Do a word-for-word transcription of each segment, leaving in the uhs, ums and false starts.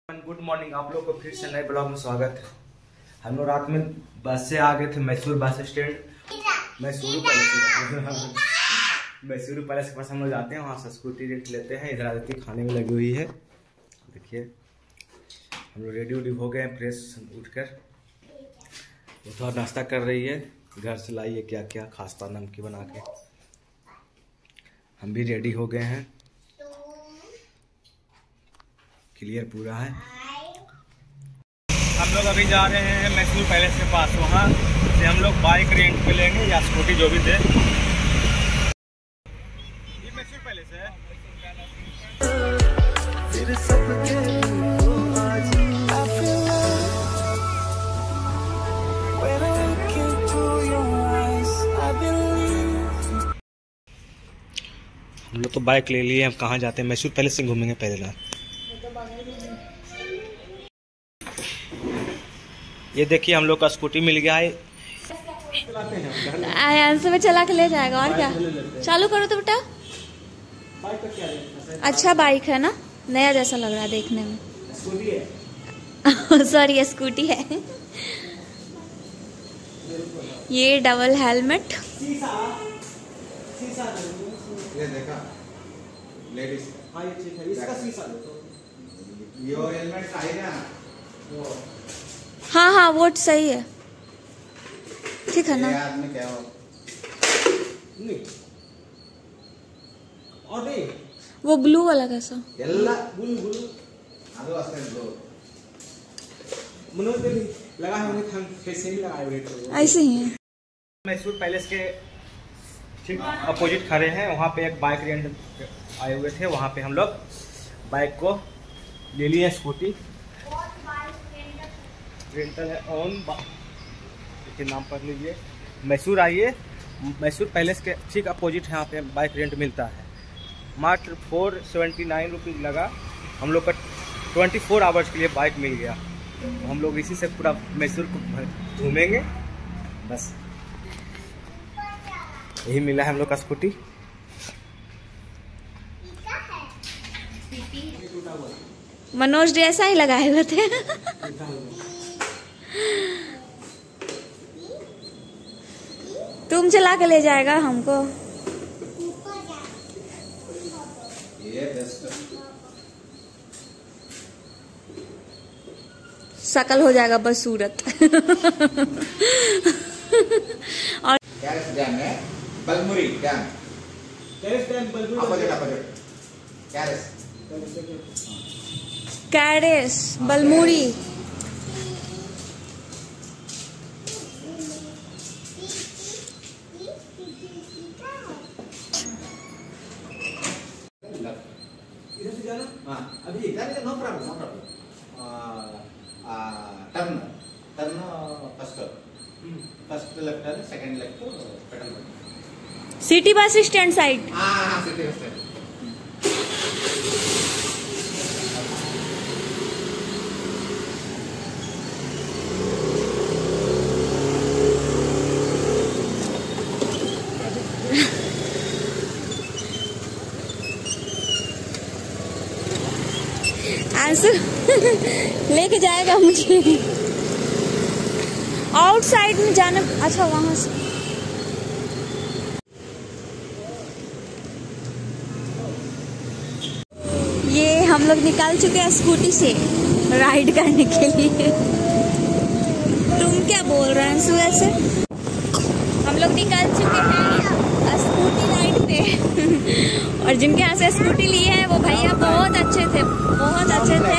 Good morning, आप लोग को फिर से नए ब्लॉग में स्वागत है। हम लोग रात में बस से आ गए थे Mysore bus stand. Mysore palace Mysore palace के पास हम लोग जाते हैं, वहाँ से स्कूटी रेंट लेते हैं। इधर आदित्य खाने में लगी हुई है। देखिए हम लोग रेडी उडी हो गए हैं, फ्रेश उठकर वो थोड़ा नाश्ता कर रही है। घर से लाई है क्या क्या खास्ता नमकीन बना के। हम भी रेडी हो गए हैं, क्लियर पूरा है। हम लोग अभी जा रहे हैं मैसूर पैलेस के पास, वहाँ से हम लोग बाइक रेंट पे लेंगे या स्कूटी जो भी दे। ये मैसूर पैलेस है। हम लोग तो बाइक ले लिए, हम कहाँ जाते हैं? मैसूर पैलेस से घूमेंगे पहले ना। ये देखिए हम लोग का स्कूटी मिल गया है। आयांशु में चला के ले जाएगा और क्या। चालू करो तो बेटा। अच्छा बाइक है ना, नया जैसा लग रहा है देखने में। स्कूटी है सॉरी ये स्कूटी है। ये डबल हेलमेट। ये देखा लेडीज। हाँ ये ठीक है, इसका शीशा दो। ये हेलमेट सही है ना? हाँ हाँ वो सही है, ठीक है ना? ये आदमी क्या हो? नहीं और नहीं वो ब्लू वाला कैसा? ಎಲ್ಲ बुल बुल ಅದು ಅಷ್ಟೇ ಬ್ರೋ। मनोज देवी लगा है उन्हें, हम कैसे ही लगाए हुए थे। ऐसे ही है। मैसूर पैलेस के ठीक अपोजिट खड़े हैं, वहाँ पे एक बाइक रेंट आए हुए थे। वहाँ पे हम लोग बाइक को ले लिए। स्कूटी रेंटल है ऑन, इसके नाम पढ़ लीजिए। मैसूर आइए, मैसूर पैलेस के ठीक अपोजिट यहाँ पे बाइक रेंट मिलता है। मात्र फोर सेवेंटी नाइन रुपीज़ लगा, हम लोग का ट्वेंटी फोर आवर्स के लिए बाइक मिल गया। तो हम लोग इसी से पूरा मैसूर को घूमेंगे। बस यही मिला है हम लोग का स्कूटी। मनोज जैसा ही लगाए हुए थे। तुम चला के ले जाएगा हमको। ये बेस्ट शकल हो जाएगा बस सूरत। और कैरेस डैम है, Balmuri dam. KRS dam Balmuri opposite opposite KRS KRS Balmuri. इधर से जाना। हाँ अभी no problem no problem. Turn turn first first left है, second left pedal button. City bus stand side. हाँ हाँ सिटी बस स्टैंड। आंसू लेके जाएगा मुझे आउटसाइड में जाने। अच्छा वहां से ये हम लोग निकाल चुके हैं स्कूटी से राइड करने के लिए। तुम क्या बोल रहे हैं ऐसे? हम लोग निकाल चुके हैं स्कूटी राइड पे। और जिनके यहाँ से स्कूटी ली है वो भैया बहुत अच्छे थे, बहुत अच्छे थे।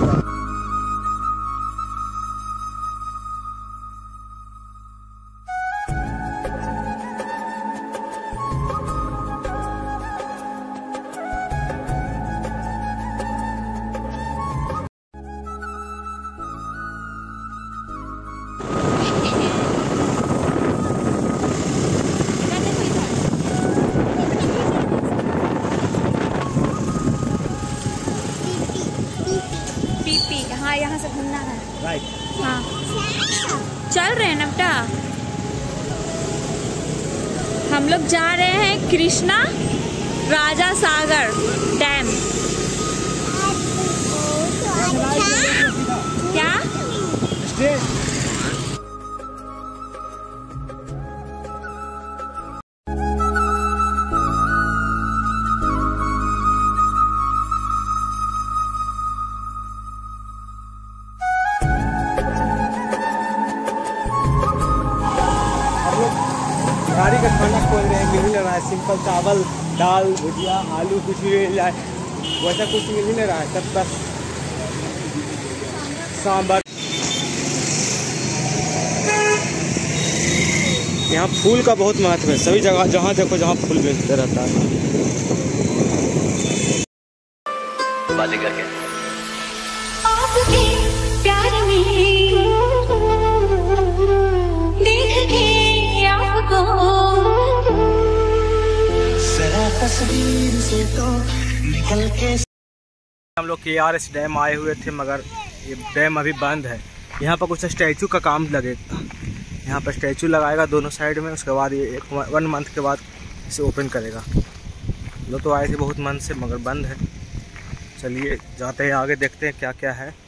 हाँ यहाँ से घूमना है। राइट हाँ चल रहे हैं ना बेटा। हम लोग जा रहे हैं कृष्णा राजा सागर डैम। खोज रहे हैं, मिल नहीं रहा है। सिंपल चावल दाल भुजिया आलू कुछ भी मिल जाए, वैसा कुछ मिल ही नहीं रहा है। तब तक सांभर। यहाँ फूल का बहुत महत्व है, सभी जगह जहाँ देखो जहाँ फूल बेचते रहता है। बातें करके आपके प्यार में देख के आपको जरा तस्वीर से तो निकल के। हम लोग के आर एस डैम आए हुए थे, मगर ये डैम अभी बंद है। यहाँ पर कुछ स्टैचू का काम लगेगा, यहाँ पर स्टैचू लगाएगा दोनों साइड में। उसके बाद ये एक वन मंथ के बाद इसे ओपन करेगा। लोग तो आए थे बहुत मन से, मगर बंद है। चलिए जाते हैं आगे, देखते हैं क्या क्या है।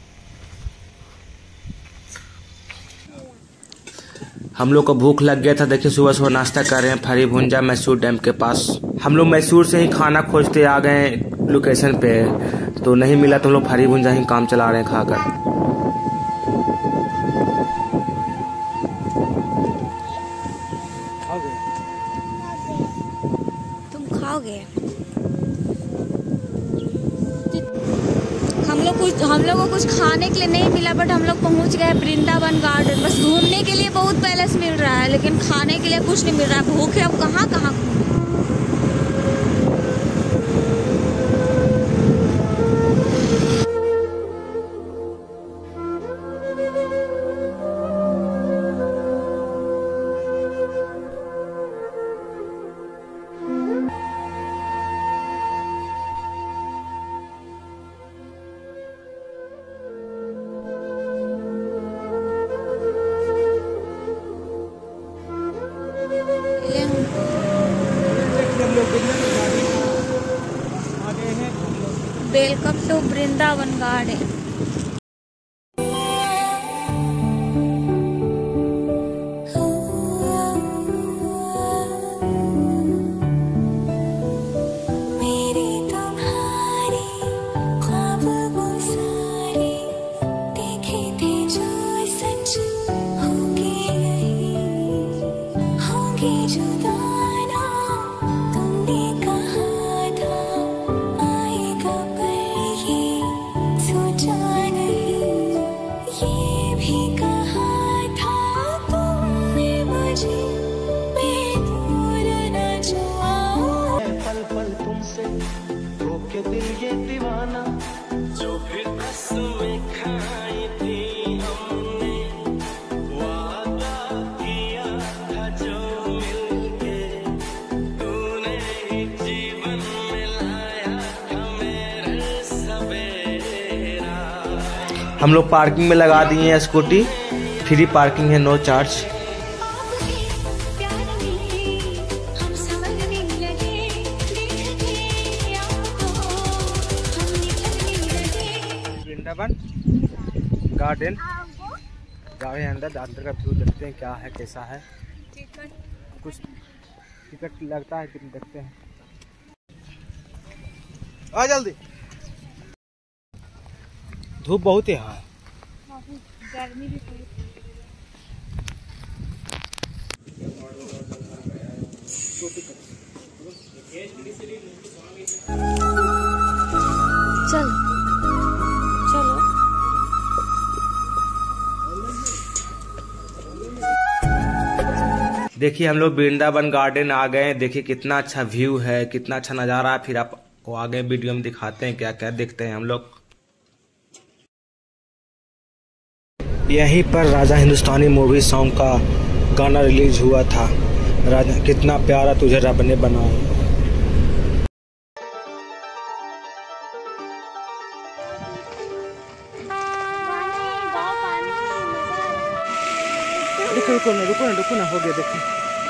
हम लोग को भूख लग गया था, देखिए सुबह सुबह नाश्ता कर रहे हैं फरी भुंजा मैसूर डैम के पास। हम लोग मैसूर से ही खाना खोजते आ गए लोकेशन पे, तो नहीं मिला तो हम लोग फरी भुंजा ही काम चला रहे हैं खाकर। हम लोग कुछ हम लोग को कुछ खाने के लिए नहीं मिला, बट हम लोग पहुंच गए वृंदावन गार्डन। बस घूमने के लिए बहुत पैलेस मिल रहा है, लेकिन खाने के लिए कुछ नहीं मिल रहा है। भूख है, अब कहाँ कहाँ वेलकम टू वृंदावन गार्डन। हम लोग पार्किंग में लगा दिए हैं स्कूटी, फ्री पार्किंग है, नो चार्ज। वृंदावन गार्डन गाड़ी अंदर अंदर का व्यू देखते हैं क्या है कैसा है। कुछ टिकट लगता है, देखते हैं। आ जल्दी, धूप बहुत है यहाँ, गर्मी भी चल चलो। देखिए हम लोग वृंदावन गार्डन आ गए। देखिए कितना अच्छा व्यू है, कितना अच्छा नज़ारा है। फिर आपको आगे वीडियो में दिखाते हैं क्या क्या देखते हैं हम लोग। यहीं पर राजा हिंदुस्तानी मूवी सॉन्ग का गाना रिलीज हुआ था। राजा कितना प्यारा तुझे रब ने बनाया। रुको रुको ना रुको ना रुको ना हो गया देखो।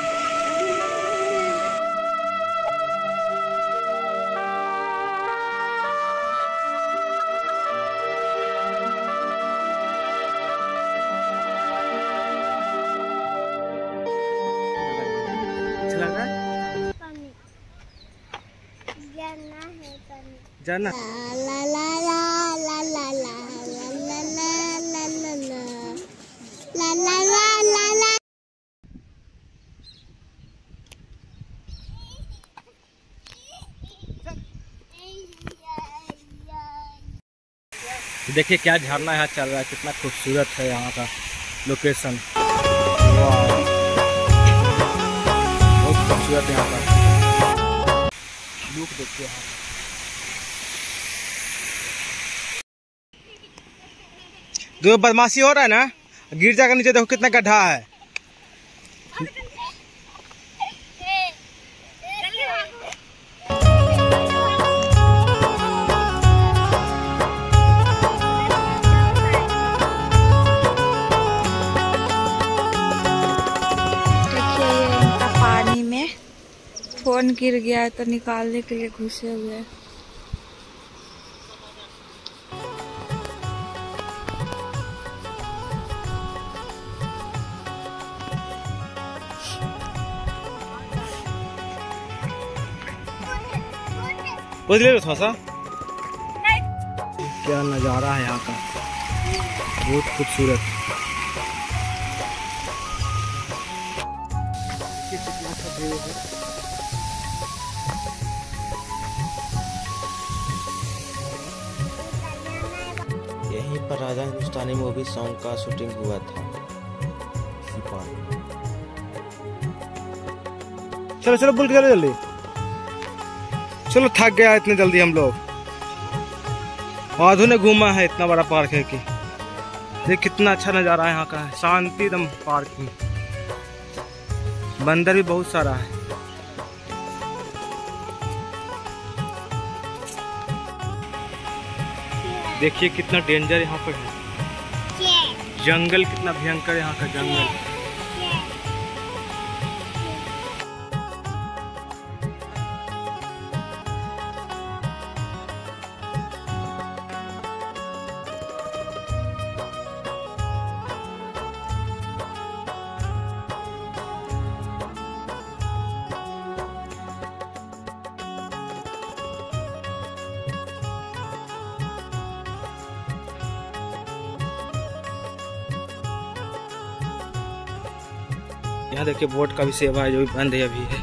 जाना ला ला ला ला ला ला ला ला ला ला ला ला ला ला। देखिए क्या झरना यहाँ चल रहा है, कितना खूबसूरत है यहाँ का लोकेशन। बहुत खूबसूरत है यहाँ का लुक, देखिए यहाँ जो बदमाशी हो रहा है ना, गिरजा के नीचे देखो कितना गड्ढा है। फोन गिर गया है तो निकालने के लिए घुसे हुए हैं। ले लो थोड़ा सा। क्या नज़ारा है यहाँ का, बहुत खूबसूरत। यहीं पर राजा हिंदुस्तानी मूवी सॉन्ग का शूटिंग हुआ था। चलो चलो बोल के चलो जल्दी, चलो थक गया इतने जल्दी हम लोग। आधु ने घूमा है, इतना बड़ा पार्क है कि देख कितना अच्छा नज़ारा है यहाँ का, शांति एकदम पार्क में। बंदर भी बहुत सारा है। देखिए कितना डेंजर यहाँ पर है, जंगल कितना भयंकर यहाँ का जंगल। यहाँ देखिए बोट का भी सेवा है जो भी बंद है अभी है।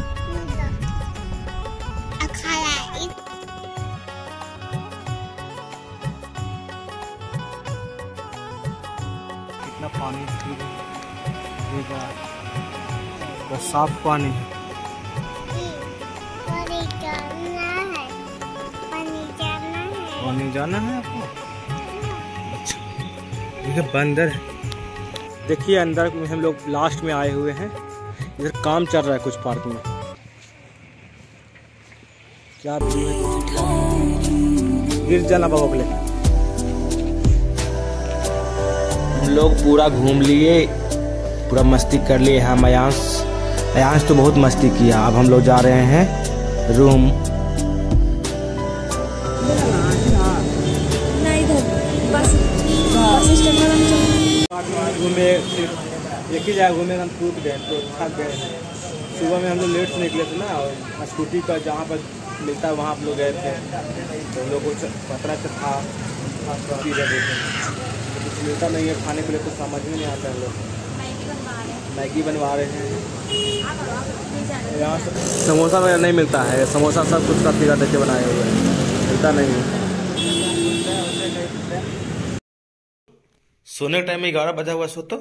कितना पानी है, साफ पानी है। पानी जाना है आपको? अच्छा, देखिए बंदर है। देखिए अंदर में हम लोग लास्ट में आए हुए हैं, इधर काम चल रहा है कुछ पार्क में। क्या गिर जाना बाबा बोले। हम लोग पूरा घूम लिए, पूरा मस्ती कर लिए हैं। अयांश अयांश तो बहुत मस्ती किया। अब हम लोग जा रहे हैं रूम। घूमे एक ही जगह घूमे, हम टूट गए तो थक गए। सुबह में हम लोग लेट से निकले थे ना, और स्कूटी का जहाँ पर मिलता है वहाँ आप लोग गए थे, तो हम लोग को पतरा से था कुछ मिलता नहीं है खाने के लिए, तो समझ में नहीं आता है। हम लोग मैगी बनवा रहे हैं यहाँ। समोसा वगैरह नहीं मिलता है, समोसा सब कुछ का फिर देखे बनाए हुए हैं, मिलता नहीं है। सोने के टाइम में ग्यारह बजा हुआ सो तो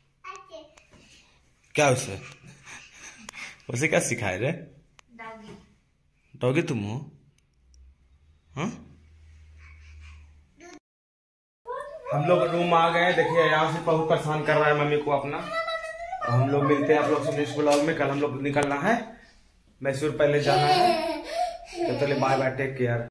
क्या उसे उसे क्या सिखाए रे? डॉगी तुम हो? हाँ हम लोग रूम आ गए। देखिए यहाँ से बहुत परेशान कर रहा है मम्मी को अपना। हम लोग मिलते हैं आप लोग से नेक्स्ट ब्लॉग में। कल हम लोग निकलना है मैसूर, पहले जाना है। तो चलिए बाय बाय, टेक केयर।